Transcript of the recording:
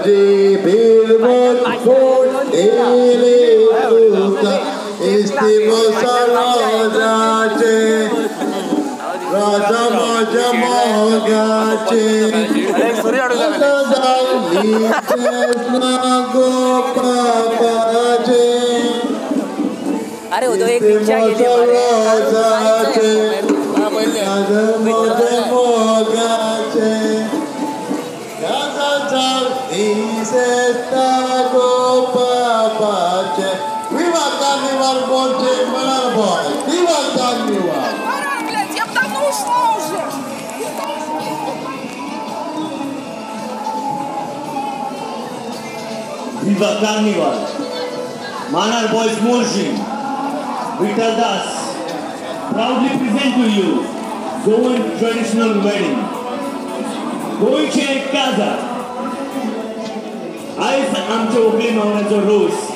Raji Birman Fort Ele Luka Istimasa Rajache Raja Maja Mogache Adadali Krishna Gopapache अरे वो तो एक rickshaw के लिए Viva Carnival, Bonte, Malarboy! Viva Carnival! Caralho, блядь, я бы давно ушла уже! Viva Carnival! Manar Boys Morshin, Vital Das, proudly present to you Goan traditional wedding. Goiche Kaza. Ayız amca oğlum avraca Rus.